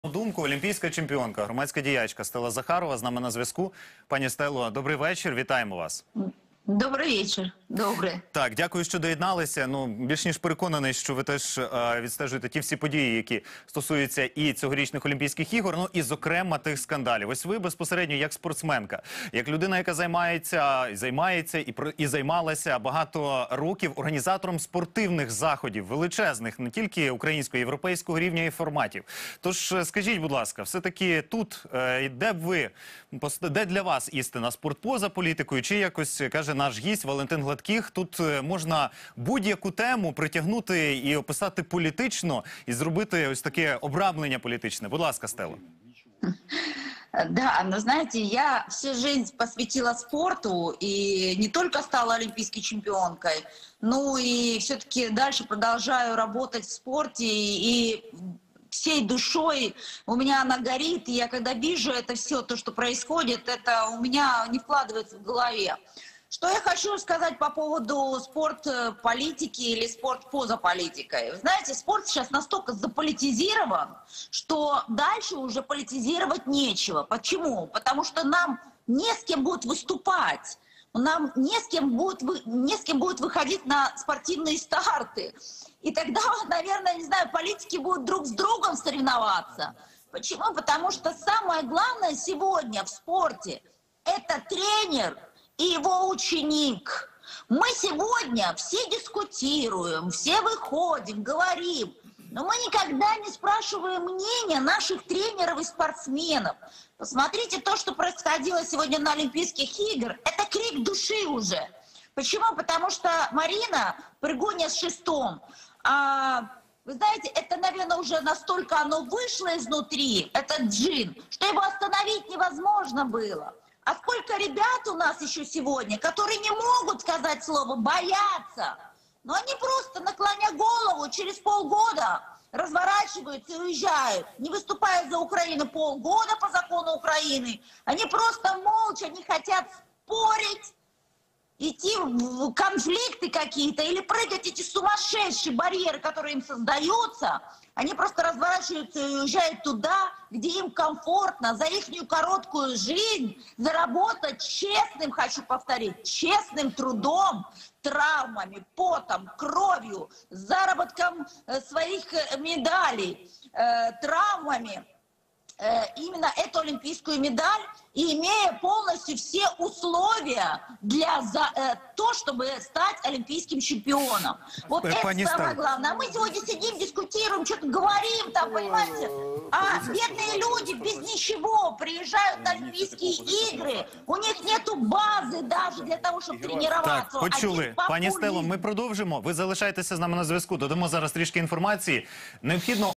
Думку, олімпійська чемпіонка, громадська діячка Стелла Захарова з нами на зв'язку. Пані Стелло, добрий вечір, вітаємо вас. Добрий вечір. Добре. Так, дякую, що доєдналися. Ну, більш ніж переконаний, що ви теж відстежуєте ті всі події, які стосуються і цьогорічних Олімпійських ігор, ну і, зокрема, тих скандалів. Ось ви безпосередньо як спортсменка, як людина, яка займається і займалася багато років організатором спортивних заходів, величезних, не тільки українського, європейського рівня і форматів. Тож, скажіть, будь ласка, все-таки тут, де для вас істина? Спорт поза політикою чи якось, каже наш гість Валентин Гладких, тут можна будь-яку тему притягнути і описати політично, і зробити ось таке обрамлення політичне. Будь ласка, Стелла. Да, но знаете, я всю жизнь посвятила спорту и не только стала олимпийской чемпионкой, но и все-таки дальше продолжаю работать в спорте и всей душой у меня она горит, и я когда вижу это все, то, что происходит, это у меня не вкладывается в голове. Что я хочу сказать по поводу спорт-политики или спорт поза политикой. Вы знаете, спорт сейчас настолько заполитизирован, что дальше уже политизировать нечего. Почему? Потому что нам не с кем будет выступать. Нам не с кем будет выходить на спортивные старты. И тогда, наверное, не знаю, политики будут друг с другом соревноваться. Почему? Потому что самое главное сегодня в спорте – это тренер и его ученик. Мы сегодня все дискутируем, все выходим, говорим, но мы никогда не спрашиваем мнения наших тренеров и спортсменов. Посмотрите, то, что происходило сегодня на Олимпийских играх, это крик души уже. Почему? Потому что Марина в прыгуне с шестом, вы знаете, это, наверное, уже настолько оно вышло изнутри, этот джин, что его остановить невозможно было. А сколько ребят у нас еще сегодня, которые не могут сказать слово, боятся. Но они просто, наклоня голову, через полгода разворачиваются и уезжают. Не выступая за Украину полгода по закону Украины. Они просто молча не хотят спорить, идти в конфликты какие-то или прыгать эти сумасшедшие барьеры, которые им создаются. Они просто разворачиваются и уезжают туда, где им комфортно, за ихнюю короткую жизнь заработать честным, хочу повторить, честным трудом, травмами, потом, кровью, заработком своих медалей, травмами, именно эту олимпийскую медаль, и имея полностью все условия для то, чтобы стать олимпийским чемпионом. Вот это самое главное. А мы сегодня сидим, дискутируем, что-то говорим, там, понимаете? А бедные люди без ничего приезжают на Олимпийские игры, у них нету бази даже для того, щоб тренуватися. Так, почули. Пані Стелло, ми продовжимо. Ви залишайтеся з нами на зв'язку. Додамо зараз трішки інформації. Необхідно